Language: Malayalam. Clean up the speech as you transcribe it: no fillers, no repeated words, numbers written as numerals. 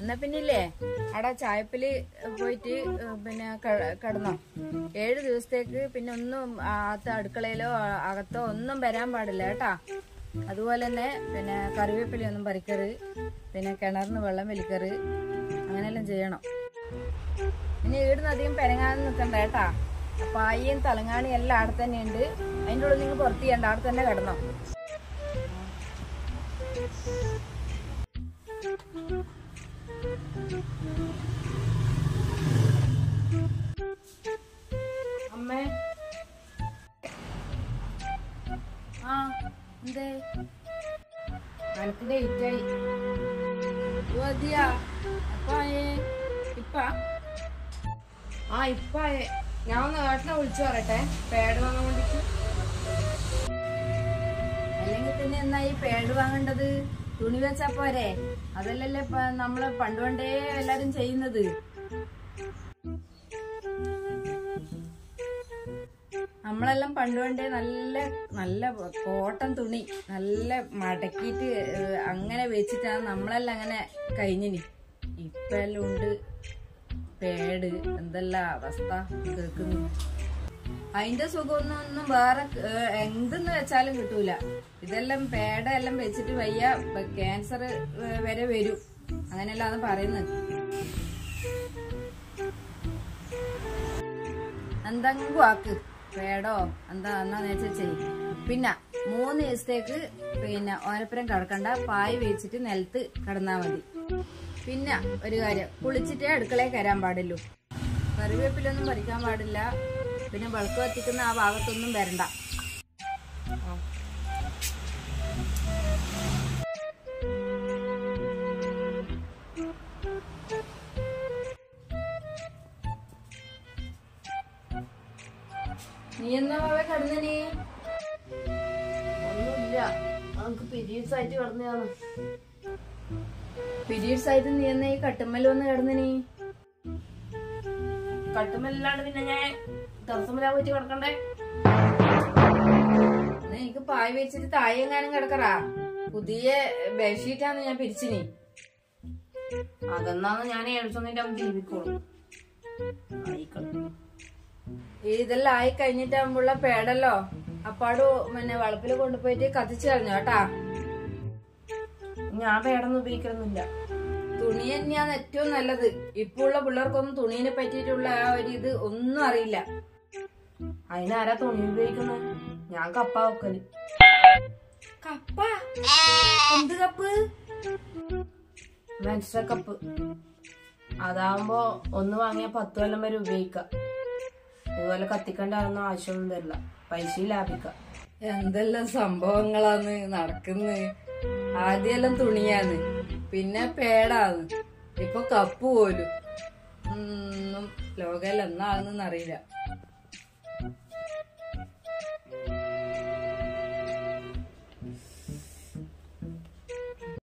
എന്നാ പിന്നില്ലേ അവിടെ ചായപ്പില് പോയിട്ട് പിന്നെ കിടന്നോ. 7 ദിവസത്തേക്ക് പിന്നെ ഒന്നും അടുക്കളയിലോ അകത്തോ ഒന്നും വരാൻ പാടില്ല കേട്ടാ. അതുപോലെ തന്നെ പിന്നെ കറിവേപ്പിലൊന്നും പറിക്കരുത്, പിന്നെ കിണറിന് വെള്ളം വലിക്കരുത്, അങ്ങനെയെല്ലാം ചെയ്യണം. ഇനി ഈടുന്ന് അധികം പെരങ്ങാനും നിൽക്കണ്ട കേട്ടാ. പായയും തലങ്ങാണിയും എല്ലാം അവിടെ തന്നെ ഉണ്ട്. അതിൻ്റെ ഉള്ളിൽ നിങ്ങൾ പുറത്ത് ചെയ്യണ്ട, അവിടെ തന്നെ കിടന്നോ. അമ്മേ എന്തേ അനക്കിന്റെ ഇറ്റായി മതിയാ അപ്പായേ ഇപ്പാ ഇപ്പായേ. ഞാൻ ഒന്ന് ഏട്ടനെ വിളിച്ചു പറയട്ടെ പേഡ് വാങ്ങാൻ വേണ്ടിട്ട്. അല്ലെങ്കിൽ പിന്നെ എന്നാ ഈ പേഡ് വാങ്ങേണ്ടത്? തുണി വെച്ചാ പോരെ? അതല്ലല്ലേ നമ്മള് പണ്ടേ എല്ലാരും ചെയ്യുന്നത്. നമ്മളെല്ലാം പണ്ടേ നല്ല നല്ല കോട്ടൺ തുണി നല്ല മടക്കിയിട്ട് അങ്ങനെ വെച്ചിട്ടാണ് നമ്മളെല്ലാം അങ്ങനെ കഴിഞ്ഞിനി. ഇപ്പൊ എല്ലാം ഉണ്ട് പേഡ്. എന്തെല്ലാം അവസ്ഥ കേൾക്കുന്നു. അതിന്റെ സുഖമൊന്നും വേറെ എന്തെന്ന് വെച്ചാലും കിട്ടൂല. ഇതെല്ലാം പേടെല്ലാം വെച്ചിട്ട് വയ്യ, ക്യാൻസർ വരെ വരും, അങ്ങനെയല്ലാന്ന് പറയുന്നത്. എന്തെങ്കിലും ആക്ക്, പേടോ എന്താ എന്നാന്ന് വെച്ചാൽ ചെയ്യും. പിന്നെ 3 ദിവസത്തേക്ക് പിന്നെ ഓരപ്പുരം കിടക്കണ്ട, പായ് വെച്ചിട്ട് നിലത്ത് കിടന്നാ മതി. പിന്നെ ഒരു കാര്യം, കുളിച്ചിട്ടേ അടുക്കളയിൽ കയറാൻ പാടുള്ളൂ. കറിവേപ്പിലൊന്നും പറിക്കാൻ പാടില്ല. പിന്നെ വിളക്ക് കത്തിക്കുന്ന ആ ഭാഗത്തൊന്നും വരണ്ട. നീ എന്നാ കിടന്നീ? ഒന്നുമില്ല, നമുക്ക് പീരീഡ്സ് ആയിട്ട് കിടന്നതാണ്. പീരീഡ്സ് ആയിട്ട് നീ എന്നാ ഈ കട്ടുമ്മൽ വന്ന് കിടന്നീ? കട്ടുമ്മല്ലാണ്ട് പിന്നെ ഞാൻ ടെറസുമ്മലാ പോയിട്ട് കിടക്കണ്ടേ? എനിക്ക് പായ് വെച്ചിട്ട് തായെങ്ങാനും കിടക്കറാ. പുതിയ ബെഡ്ഷീറ്റാന്ന് ഞാൻ പിരിച്ചിനി. അതെന്നാന്ന് ഞാൻ എഴുതുന്നതിന്റെ അവൻ ജീവിക്കോളൂ. ഇതെല്ലാം ആയി കഴിഞ്ഞിട്ടാകുമ്പോള്ള പേടല്ലോ അപ്പാട് പിന്നെ വളപ്പില് കൊണ്ടുപോയിട്ട് കത്തിച്ചു കളഞ്ഞു കേട്ടാ. ഞാൻ പേടൊന്നും ഉപയോഗിക്കണമെന്നില്ല. തുണി തന്നെയാണ് ഏറ്റവും നല്ലത്. ഇപ്പൊ ഉള്ള പിള്ളേർക്കൊന്നും തുണീനെ പറ്റിയിട്ടുള്ള ആ ഒരു ഇത് ഒന്നും അറിയില്ല. അതിനാരാ തുണി ഉപയോഗിക്കുന്നത്? ഞാൻ കപ്പ വെക്കല്. കപ്പ? എന്ത് കപ്പ്? Menstrual cup. അതാവുമ്പോ ഒന്ന് വാങ്ങിയാ 10 കൊല്ലം വരെ ഉപയോഗിക്കാം. ഇതുപോലെ കത്തിക്കണ്ടാവുന്ന ആവശ്യമൊന്നും തരില്ല, പൈസ ലാഭിക്കാം. എന്തെല്ലാം സംഭവങ്ങളാണ് നടക്കുന്നത്. ആദ്യമെല്ലാം തുണിയാന്ന്, പിന്നെ പേടാന്ന്, ഇപ്പൊ കപ്പ് പോലും. ലോകയിൽ എന്നാണെന്നറിയില്ല.